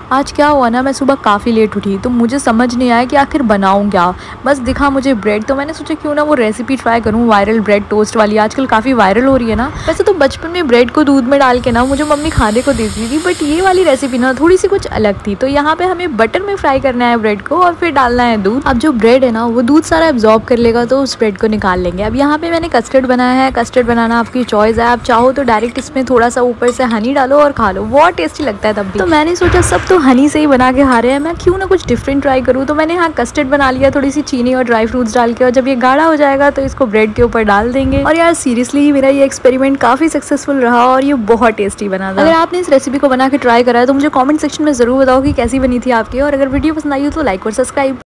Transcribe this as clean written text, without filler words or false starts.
आज क्या हुआ ना, मैं सुबह काफ़ी लेट उठी तो मुझे समझ नहीं आया कि आखिर बनाऊँ क्या। बस दिखा मुझे ब्रेड, तो मैंने सोचा क्यों ना वो रेसिपी ट्राई करूँ, वायरल ब्रेड टोस्ट वाली आजकल काफ़ी वायरल हो रही है ना। वैसे तो बचपन में ब्रेड को दूध में डाल के ना मुझे मम्मी खाने को देती थी, बट ये वाली रेसिपी ना थोड़ी सी कुछ अलग थी। तो यहाँ पे हमें बटर में फ्राई करना है ब्रेड को और फिर डालना है दूध। अब जो ब्रेड है ना वो दूध सारा एब्जॉर्ब कर लेगा, तो उस ब्रेड को निकाल लेंगे। अब यहाँ पे मैंने कस्टर्ड बनाया है। कस्टर्ड बनाना आपकी चॉइस है, आप चाहो तो डायरेक्ट इसमें थोड़ा सा ऊपर से हनी डालो और खा लो, बहुत टेस्टी लगता है तब भी। तो मैंने सोचा सब तो हनी से ही बना के खा रहे हैं, मैं क्यों ना कुछ डिफरेंट ट्राई करूँ। तो मैंने यहाँ कस्टर्ड बना लिया थोड़ी सी चीनी और ड्राई फ्रूट्स डाल के, और जब ये गाढ़ा हो जाएगा तो इसको ब्रेड के ऊपर डाल देंगे। और यार सीरियसली मेरा ये एक्सपेरिमेंट काफ़ी सक्सेसफुल रहा और ये बहुत टेस्टी बना था। अगर आपने इस रेसिपी को बना के ट्राई करा है तो मुझे कमेंट सेक्शन में ज़रूर बताओ कि कैसी बनी थी आपकी, और अगर वीडियो पसंद आई हो तो लाइक और सब्सक्राइब।